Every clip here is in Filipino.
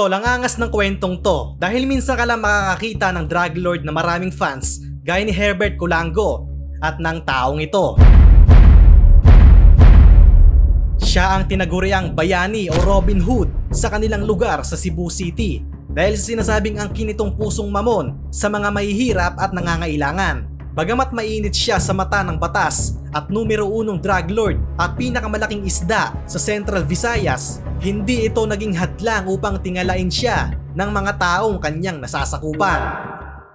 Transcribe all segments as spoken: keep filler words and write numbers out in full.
Tol, ang angas ng kwentong to dahil minsan ka lang makakakita ng drug lord na maraming fans gaya ni Herbert Culango at ng taong ito. Siya ang tinaguriang bayani o Robin Hood sa kanilang lugar sa Cebu City dahil sa sinasabing angkin nitong pusong mamon sa mga mahihirap at nangangailangan. Bagamat mainit siya sa mata ng batas at numero unong drug lord at pinakamalaking isda sa Central Visayas, hindi ito naging hadlang upang tingalain siya ng mga taong kanyang nasasakupan.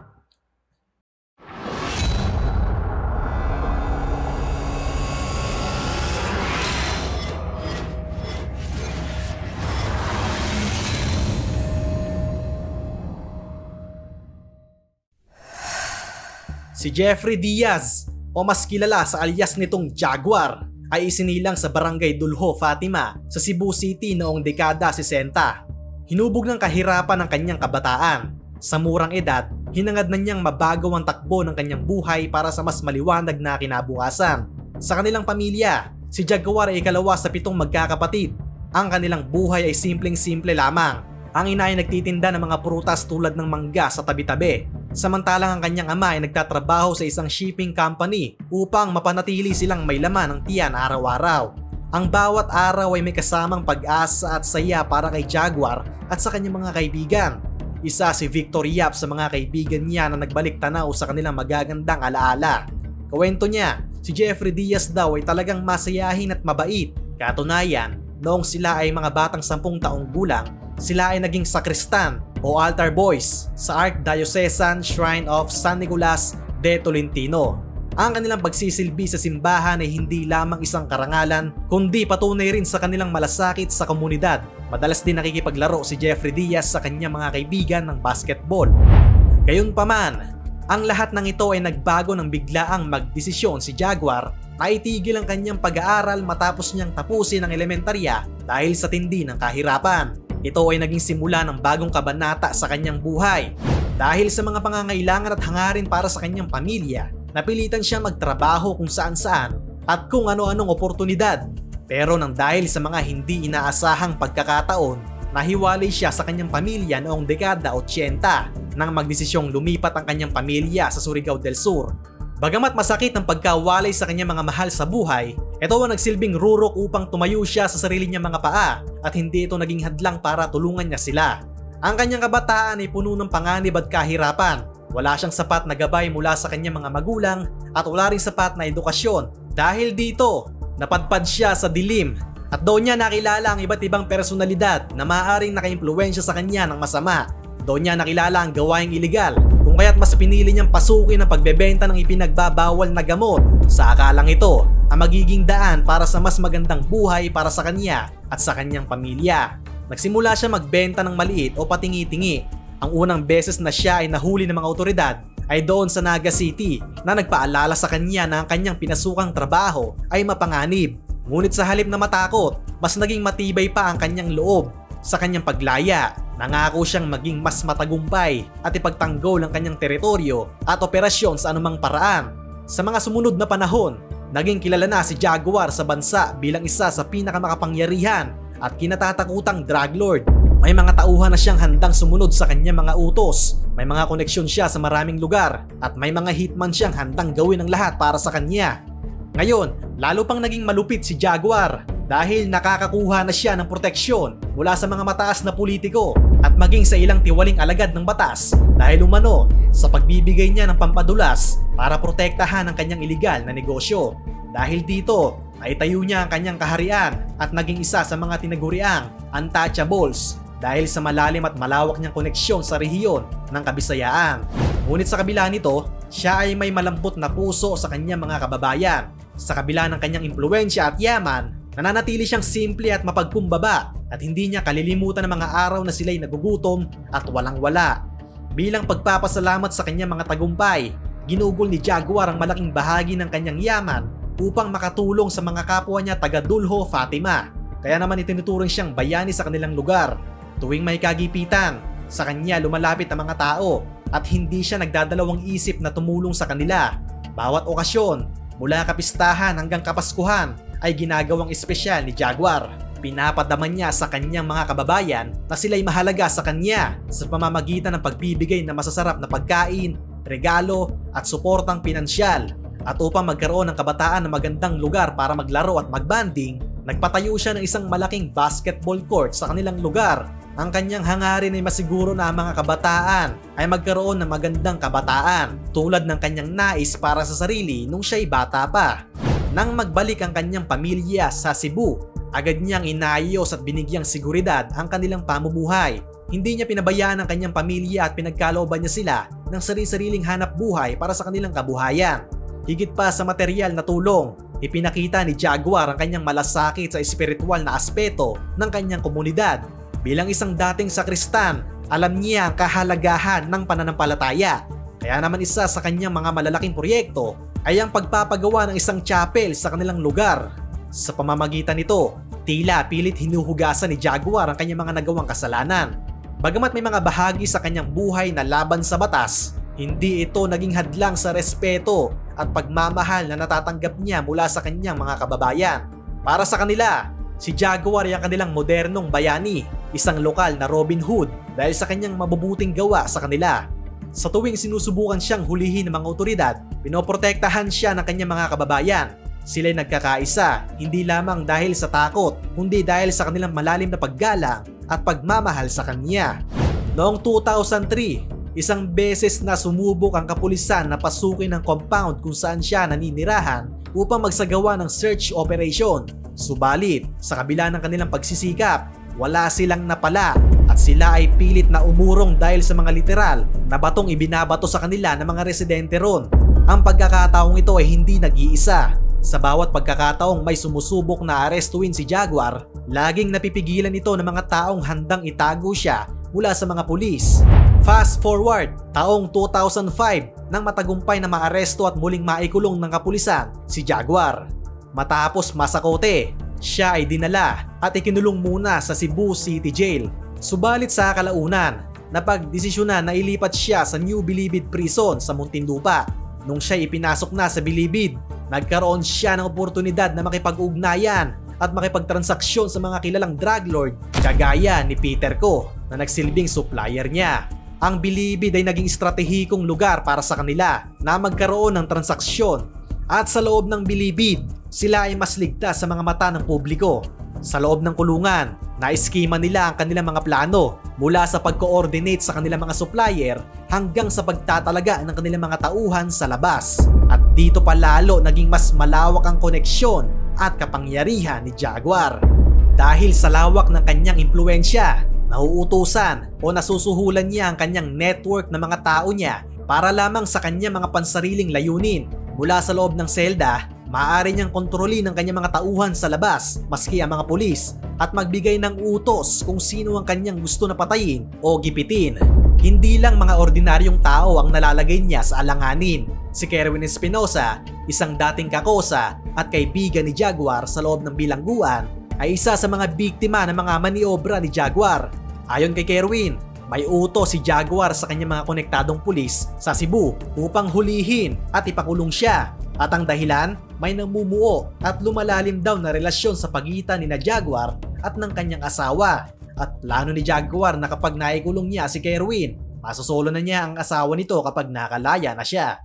Si Jeffrey Diaz o mas kilala sa alias nitong Jaguar ay isinilang sa Barangay Dulho, Fatima sa Cebu City noong dekada sesenta. Hinubog ng kahirapan ng kanyang kabataan. Sa murang edad, hinangad na niyang mabago ang takbo ng kanyang buhay para sa mas maliwanag na kinabukasan. Sa kanilang pamilya, si Jaguar ay ikalawa sa pitong magkakapatid. Ang kanilang buhay ay simpleng-simple lamang. Ang ina ay nagtitinda ng mga prutas tulad ng mangga sa tabi-tabi. Samantalang ang kanyang ama ay nagtatrabaho sa isang shipping company upang mapanatili silang may laman ng tiyan araw-araw. Ang bawat araw ay may kasamang pag-asa at saya para kay Jaguar at sa kanyang mga kaibigan. Isa si Victor Yap sa mga kaibigan niya na nagbalik tanaw sa kanilang magagandang alaala. Kwento niya, si Jeffrey Diaz daw ay talagang masayahin at mabait. Katunayan, noong sila ay mga batang sampung taong gulang, sila ay naging sakristan o altar boys sa Archdiocesan Shrine of San Nicolas de Tolentino. Ang kanilang pagsisilbi sa simbahan ay hindi lamang isang karangalan kundi patunay rin sa kanilang malasakit sa komunidad. Madalas din nakikipaglaro si Jeffrey Diaz sa kanyang mga kaibigan ng basketball. Gayunpaman, ang lahat ng ito ay nagbago nang biglaang magdesisyon si Jaguar na itigil ang kanyang pag-aaral matapos niyang tapusin ang elementarya dahil sa tindi ng kahirapan. Ito ay naging simula ng bagong kabanata sa kanyang buhay. Dahil sa mga pangangailangan at hangarin para sa kanyang pamilya, napilitan siyang magtrabaho kung saan-saan at kung ano-anong oportunidad. Pero nang dahil sa mga hindi inaasahang pagkakataon, nahiwalay siya sa kanyang pamilya noong dekada otsenta nang magdesisyong lumipat ang kanyang pamilya sa Surigao del Sur. Bagamat masakit ang pagkawalay sa kanyang mga mahal sa buhay, ito ang nagsilbing rurok upang tumayo siya sa sarili niyang mga paa at hindi ito naging hadlang para tulungan niya sila. Ang kanyang kabataan ay puno ng panganib at kahirapan. Wala siyang sapat na gabay mula sa kanyang mga magulang at wala rin sapat na edukasyon. Dahil dito, napadpad siya sa dilim at doon niya nakilala ang iba't ibang personalidad na maaaring nakaimpluwensya sa kanya ng masama. Doon niya nakilala ang gawaing iligal, kung kaya't mas pinili niyang pasukin ang pagbebenta ng ipinagbabawal na gamot sa akalang ito ang magiging daan para sa mas magandang buhay para sa kanya at sa kanyang pamilya. Nagsimula siya magbenta ng maliit o patingi-tingi. Ang unang beses na siya ay nahuli ng mga otoridad ay doon sa Naga City na nagpaalala sa kanya na ang kanyang pinasukang trabaho ay mapanganib. Ngunit sa halip na matakot, mas naging matibay pa ang kanyang loob. Sa kanyang paglaya, nangako siyang maging mas matagumpay at ipagtanggol ang kanyang teritoryo at operasyon sa anumang paraan. Sa mga sumunod na panahon, naging kilala na si Jaguar sa bansa bilang isa sa pinakamakapangyarihan at kinatatakutang drug lord. May mga tauhan na siyang handang sumunod sa kanyang mga utos. May mga koneksyon siya sa maraming lugar at may mga hitman siyang handang gawin ang lahat para sa kanya. Ngayon, lalo pang naging malupit si Jaguar dahil nakakakuha na siya ng proteksyon mula sa mga mataas na politiko at maging sa ilang tiwaling alagad ng batas dahil umano sa pagbibigay niya ng pampadulas para protektahan ang kanyang iligal na negosyo. Dahil dito ay tayo niya ang kanyang kaharian at naging isa sa mga tinaguriang untouchables dahil sa malalim at malawak niyang koneksyon sa rehiyon ng Kabisayaan. Ngunit sa kabila nito, siya ay may malambot na puso sa kanyang mga kababayan. Sa kabila ng kanyang impluwensya at yaman, nananatili siyang simple at mapagkumbaba at hindi niya kalilimutan ng mga araw na sila'y nagugutom at walang-wala. Bilang pagpapasalamat sa kanyang mga tagumpay, ginugol ni Jaguar ang malaking bahagi ng kanyang yaman upang makatulong sa mga kapwa niya taga Dulho, Fatima. Kaya naman itinuturing siyang bayani sa kanilang lugar. Tuwing may kagipitan, sa kanya lumalapit ang mga tao at hindi siya nagdadalawang isip na tumulong sa kanila. Bawat okasyon, mula kapistahan hanggang kapaskuhan, ay ginagawang espesyal ni Jaguar. pinapadaman niya sa kanyang mga kababayan na sila'y mahalaga sa kanya sa pamamagitan ng pagbibigay ng masasarap na pagkain, regalo at suportang pinansyal. At upang magkaroon ng kabataan ng magandang lugar para maglaro at magbanding, nagpatayo siya ng isang malaking basketball court sa kanilang lugar. Ang kanyang hangarin ay masiguro na ang mga kabataan ay magkaroon ng magandang kabataan tulad ng kanyang nais para sa sarili nung siya'y bata pa. Nang magbalik ang kanyang pamilya sa Cebu, agad niyang inayos at binigyang seguridad ang kanilang pamumuhay. Hindi niya pinabayaan ang kanyang pamilya at pinagkalooban niya sila ng sarili-sariling hanap buhay para sa kanilang kabuhayan. Higit pa sa material na tulong, ipinakita ni Jaguar ang kanyang malasakit sa espiritual na aspeto ng kanyang komunidad. Bilang isang dating sakristan, alam niya ang kahalagahan ng pananampalataya. Kaya naman isa sa kanyang mga malalaking proyekto ay ang pagpapagawa ng isang chapel sa kanilang lugar. Sa pamamagitan nito, tila pilit hinuhugasan ni Jaguar ang kanyang mga nagawang kasalanan. Bagamat may mga bahagi sa kanyang buhay na laban sa batas, hindi ito naging hadlang sa respeto at pagmamahal na natatanggap niya mula sa kanyang mga kababayan. Para sa kanila, si Jaguar ay ang kanilang modernong bayani, isang lokal na Robin Hood dahil sa kanyang mabubuting gawa sa kanila. Sa tuwing sinusubukan siyang hulihin ng mga otoridad, pinoprotektahan siya ng kanyang mga kababayan. Sila'y nagkakaisa, hindi lamang dahil sa takot, kundi dahil sa kanilang malalim na paggalang at pagmamahal sa kanya. Noong two thousand three, isang beses na sumubok ang kapulisan na pasukin ang compound kung saan siya naninirahan upang magsagawa ng search operation. Subalit, sa kabila ng kanilang pagsisikap, wala silang napala at sila ay pilit na umurong dahil sa mga literal na batong ibinabato sa kanila ng mga residente ron. Ang pagkakataong ito ay hindi nag-iisa. Sa bawat pagkakataong may sumusubok na arestuin si Jaguar, laging napipigilan ito ng mga taong handang itago siya mula sa mga pulis. Fast forward, taong two thousand five nang matagumpay na maaresto at muling maikulong ng kapulisan si Jaguar. Matapos masakote, siya ay dinala at ikinulong muna sa Cebu City Jail. Subalit sa kalaunan, napagdesisyonan na ilipat siya sa New Bilibid Prison sa Muntinlupa. Nung siya ipinasok na sa Bilibid, nagkaroon siya ng oportunidad na makipag-ugnayan at makipagtransaksyon sa mga kilalang drug lord kagaya ni Peter Ko na nagsilbing supplier niya. Ang Bilibid ay naging estratehikong lugar para sa kanila na magkaroon ng transaksyon at sa loob ng Bilibid, sila ay mas ligtas sa mga mata ng publiko. Sa loob ng kulungan, naiskema nila ang kanilang mga plano mula sa pag-coordinate sa kanilang mga supplier hanggang sa pagtatalaga ng kanilang mga tauhan sa labas. At dito pa lalo naging mas malawak ang koneksyon at kapangyarihan ni Jaguar. Dahil sa lawak ng kanyang impluensya, nauutusan o nasusuhulan niya ang kanyang network ng mga tao niya para lamang sa kanyang mga pansariling layunin. Mula sa loob ng selda, maaari niyang kontrolin ang kanyang mga tauhan sa labas maski ang mga pulis at magbigay ng utos kung sino ang kanyang gusto na patayin o gipitin. Hindi lang mga ordinaryong tao ang nalalagay niya sa alanganin. Si Kerwin Espinosa, isang dating kakosa at kaibigan ni Jaguar sa loob ng bilangguan, ay isa sa mga biktima ng mga maniobra ni Jaguar. Ayon kay Kerwin, may utos si Jaguar sa kanyang mga konektadong pulis sa Cebu upang hulihin at ipakulong siya. At ang dahilan, may namumuo at lumalalim daw na relasyon sa pagitan ni na Jaguar at ng kanyang asawa. At plano ni Jaguar na kapag naikulong niya si Kerwin, masosolo na niya ang asawa nito kapag nakalaya na siya.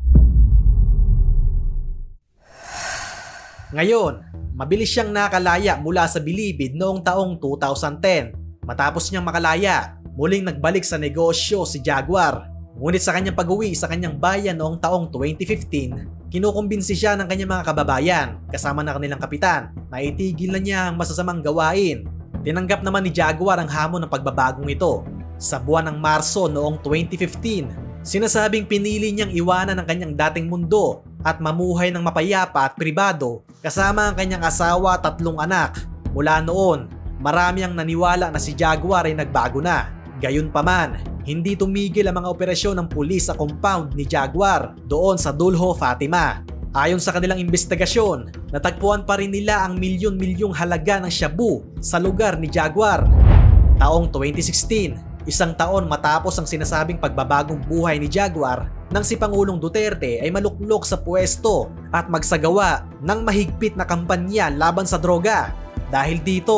Ngayon, mabilis siyang nakalaya mula sa Bilibid noong taong two thousand ten. Matapos niyang makalaya, muling nagbalik sa negosyo si Jaguar. Ngunit sa kanyang pag-uwi sa kanyang bayan noong taong twenty fifteen, kinukumbinsi siya ng kanyang mga kababayan kasama ng kanilang kapitan na itigil na niya ang masasamang gawain. Tinanggap naman ni Jaguar ang hamon ng pagbabagong ito. Sa buwan ng Marso noong twenty fifteen, sinasabing pinili niyang iwanan ang kanyang dating mundo at mamuhay ng mapayapa at pribado kasama ang kanyang asawa at tatlong anak. Mula noon, marami ang naniwala na si Jaguar ay nagbago na. Gayunpaman, hindi tumigil ang mga operasyon ng pulis sa compound ni Jaguar doon sa Dulho, Fatima. Ayon sa kanilang investigasyon, natagpuan pa rin nila ang milyon-milyong halaga ng shabu sa lugar ni Jaguar. Taong twenty sixteen, isang taon matapos ang sinasabing pagbabagong buhay ni Jaguar, nang si Pangulong Duterte ay maluklok sa pwesto at magsagawa ng mahigpit na kampanya laban sa droga. Dahil dito,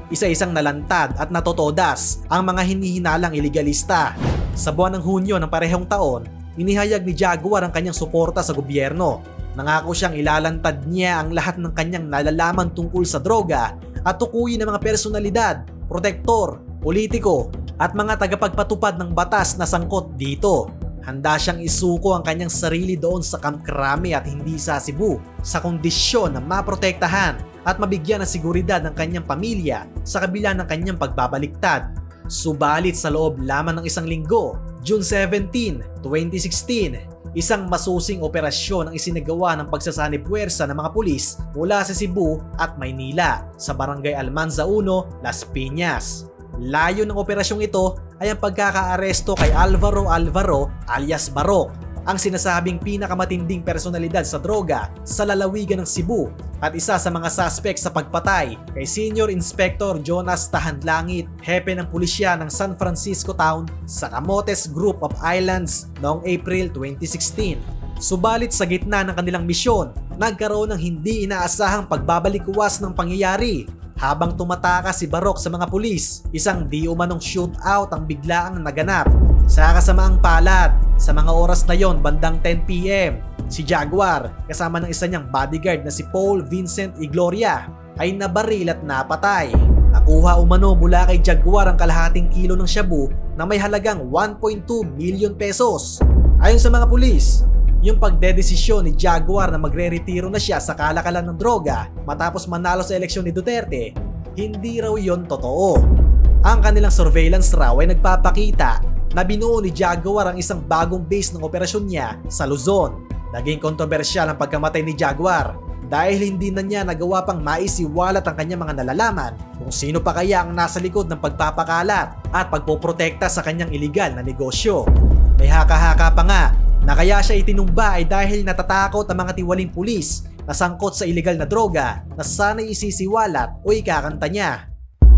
Isa-isang nalantad at natotodas ang mga hinihinalang iligalista. Sa buwan ng Hunyo ng parehong taon, inihayag ni Jaguar ang kanyang suporta sa gobyerno. Nangako siyang ilalantad niya ang lahat ng kanyang nalalaman tungkol sa droga at tukuyin ng mga personalidad, protektor, politiko at mga tagapagpatupad ng batas na sangkot dito. Handa siyang isuko ang kanyang sarili doon sa Camp Crame at hindi sa Cebu sa kondisyon na maprotektahan at mabigyan ng seguridad ng kanyang pamilya sa kabila ng kanyang pagbabaliktad. Subalit sa loob lamang ng isang linggo, June seventeenth, twenty sixteen, isang masusing operasyon ang isinagawa ng pagsasanib-puwersa ng mga pulis mula sa Cebu at Maynila sa Barangay Almanza one, Las Piñas. Layo ng operasyong ito ay ang pagkakaaresto kay Alvaro Alvaro alias Barok, ang sinasabing pinakamatinding personalidad sa droga sa lalawigan ng Cebu at isa sa mga suspect sa pagpatay kay Senior Inspector Jonas Tahandlangit, hepe ng pulisya ng San Francisco Town sa Camotes Group of Islands noong April twenty sixteen. Subalit sa gitna ng kanilang misyon, nagkaroon ng hindi inaasahang pagbabalikuwas ng pangyayari. Habang tumatakas si Barok sa mga pulis, isang di umanong shootout ang biglaang naganap. Sa kasamaang palad, sa mga oras na yon bandang ten p m, si Jaguar kasama ng isa niyang bodyguard na si Paul Vincent Igloria ay nabaril at napatay. Nakuha umano mula kay Jaguar ang kalahating kilo ng shabu na may halagang one point two million pesos. Ayon sa mga pulis, yung pagdedesisyon ni Jaguar na magre-retiro na siya sa kalakalan ng droga matapos manalo sa eleksyon ni Duterte, hindi raw yon totoo. Ang kanilang surveillance raw ay nagpapakita na binuo ni Jaguar ang isang bagong base ng operasyon niya sa Luzon. Naging kontrobersyal ang pagkamatay ni Jaguar dahil hindi na niya nagawa pang maisiwalat ang kanyang mga nalalaman kung sino pa kaya ang nasa likod ng pagpapakalat at pagpoprotekta sa kanyang iligal na negosyo. May haka-haka pa nga na kaya siya itinumba ay dahil natatakot ang mga tiwaling pulis na sangkot sa iligal na droga na sana'y isisiwalat o ikakanta niya.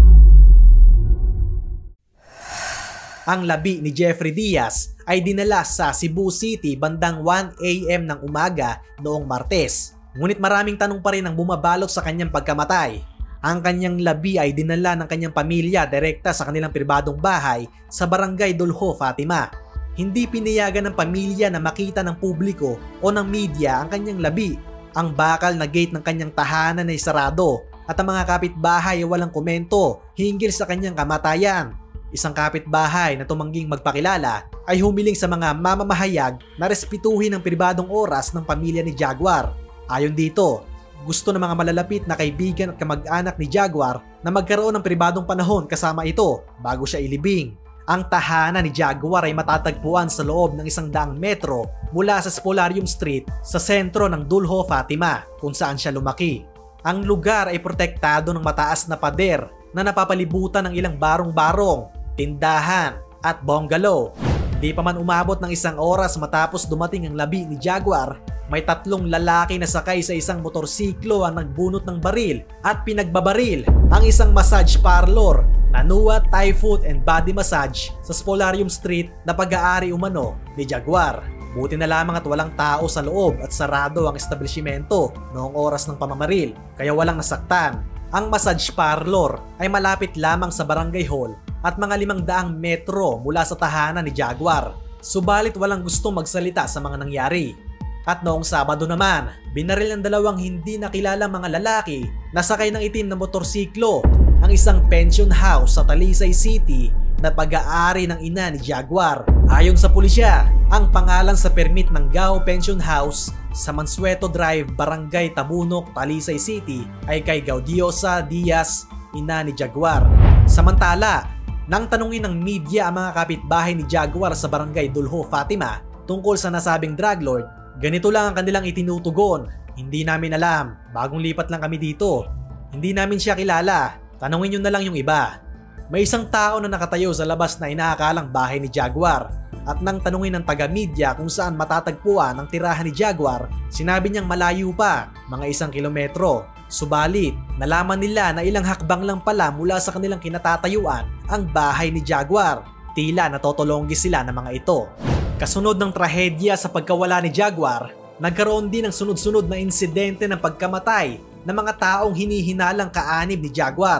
Ang labi ni Jeffrey Diaz ay dinala sa Cebu City bandang one a m ng umaga noong Martes. Ngunit maraming tanong pa rin ang bumabalot sa kanyang pagkamatay. Ang kanyang labi ay dinala ng kanyang pamilya direkta sa kanilang pribadong bahay sa Barangay Dulho, Fatima. Hindi pinayagan ng pamilya na makita ng publiko o ng media ang kanyang labi. Ang bakal na gate ng kanyang tahanan ay sarado at ang mga kapitbahay ay walang komento hinggil sa kanyang kamatayan. Isang kapitbahay na tumangging magpakilala ay humiling sa mga mamamahayag na respetuhin ang pribadong oras ng pamilya ni Jaguar. Ayon dito, gusto ng mga malalapit na kaibigan at kamag-anak ni Jaguar na magkaroon ng pribadong panahon kasama ito bago siya ilibing. Ang tahanan ni Jaguar ay matatagpuan sa loob ng isang daang metro mula sa Spolarium Street sa sentro ng Dulho, Fatima, kung saan siya lumaki. Ang lugar ay protektado ng mataas na pader na napapalibutan ng ilang barong-barong, tindahan at bungalow. Di pa man umabot ng isang oras matapos dumating ang labi ni Jaguar, may tatlong lalaki na sakay sa isang motorsiklo ang nagbunot ng baril at pinagbabaril ang isang massage parlor, Nanua Thai Food and Body Massage sa Spolarium Street na pag-aari umano ni Jaguar. Buti na lamang at walang tao sa loob at sarado ang establishmento noong oras ng pamamaril, kaya walang nasaktan. Ang massage parlor ay malapit lamang sa barangay hall at mga limang daang metro mula sa tahanan ni Jaguar. Subalit walang gustong magsalita sa mga nangyari. At noong Sabado naman, binaril ng dalawang hindi nakilalang mga lalaki na sakay ng itim na motorsiklo ang isang pension house sa Talisay City na pag-aari ng ina ni Jaguar. Ayon sa pulisya, ang pangalan sa permit ng Gao Pension House sa Mansueto Drive, Barangay Tabunok, Talisay City ay kay Gaudiosa Diaz, ina ni Jaguar. Samantala, nang tanungin ng media ang mga kapitbahay ni Jaguar sa Barangay Dulho, Fatima tungkol sa nasabing drug lord, ganito lang ang kanilang itinutugon. Hindi namin alam, bagong lipat lang kami dito. Hindi namin siya kilala, tanungin nyo na lang yung iba. May isang tao na nakatayo sa labas na inaakalang bahay ni Jaguar at nang tanungin ng taga-media kung saan matatagpuan ang tirahan ni Jaguar, sinabi niyang malayo pa, mga isang kilometro. Subalit, nalaman nila na ilang hakbang lang pala mula sa kanilang kinatatayuan ang bahay ni Jaguar. Tila natotolonggi sila ng mga ito. Kasunod ng trahedya sa pagkawala ni Jaguar, nagkaroon din ng sunod-sunod na insidente ng pagkamatay ng mga taong hinihinalang kaanib ni Jaguar.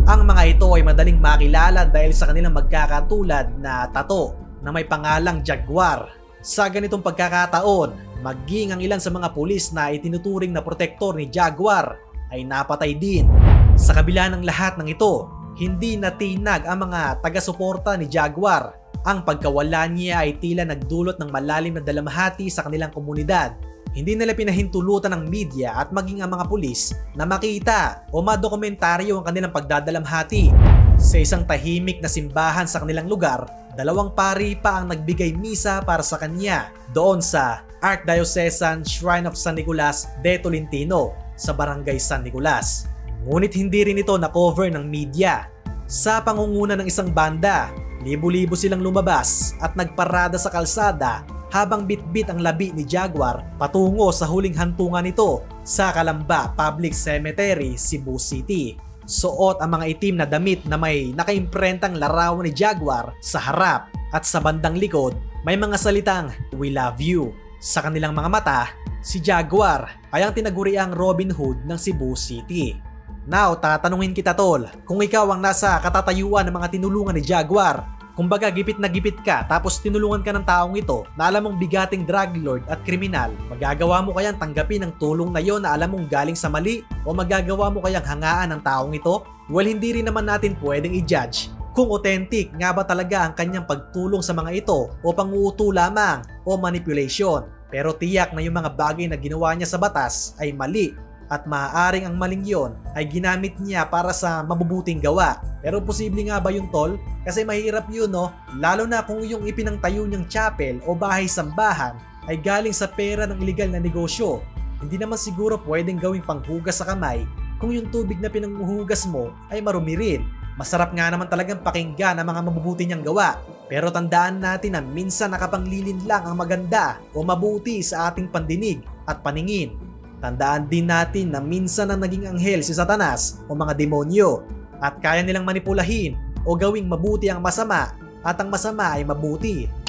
Ang mga ito ay madaling makilala dahil sa kanilang magkakatulad na tato na may pangalang Jaguar. Sa ganitong pagkakataon, maging ang ilan sa mga pulis na itinuturing na protektor ni Jaguar ay napatay din. Sa kabila ng lahat ng ito, hindi natinag ang mga taga-suporta ni Jaguar. Ang pagkawala niya ay tila nagdulot ng malalim na dalamhati sa kanilang komunidad. Hindi nila pinahintulutan ng media at maging ang mga pulis na makita o madokumentaryo ang kanilang pagdadalamhati. Sa isang tahimik na simbahan sa kanilang lugar, dalawang pari pa ang nagbigay misa para sa kanya doon sa Archdiocesan Shrine of San Nicolas de Tolentino sa Barangay San Nicolas. Ngunit hindi rin ito na-cover ng media. Sa pangunguna ng isang banda, libo-libo silang lumabas at nagparada sa kalsada habang bitbit ang labi ni Jaguar patungo sa huling hantungan nito sa Calamba Public Cemetery, Cebu City. Suot ang mga itim na damit na may nakaimprentang larawan ni Jaguar sa harap at sa bandang likod may mga salitang "We love you". Sa kanilang mga mata, si Jaguar ay ang tinaguriang Robin Hood ng Cebu City. Now, tatanungin kita tol, kung ikaw ang nasa katatayuan ng mga tinulungan ni Jaguar, kumbaga gipit na gipit ka tapos tinulungan ka ng taong ito na alam mong bigating drug lord at kriminal, magagawa mo kayang tanggapin ang tulong na yon na alam mong galing sa mali o magagawa mo kayang hangaan ng taong ito? Well, hindi rin naman natin pwedeng i-judge kung authentic nga ba talaga ang kanyang pagtulong sa mga ito o panguuto lamang o manipulation. Pero tiyak na yung mga bagay na ginawa niya sa batas ay mali at maaaring ang maling yon ay ginamit niya para sa mabubuting gawa. Pero posible nga ba yun tol? Kasi mahirap yun no, lalo na kung yung ipinangtayo niyang chapel o bahay-sambahan ay galing sa pera ng illegal na negosyo. Hindi naman siguro pwedeng gawing panghugas sa kamay kung yung tubig na pinanghuhugas mo ay marumi rin. Masarap nga naman talagang pakinggan ang mga mabubuti niyang gawa. Pero tandaan natin na minsan nakapanglilin lang ang maganda o mabuti sa ating pandinig at paningin. Tandaan din natin na minsan ang naging anghel si Satanas o mga demonyo at kaya nilang manipulahin o gawing mabuti ang masama at ang masama ay mabuti.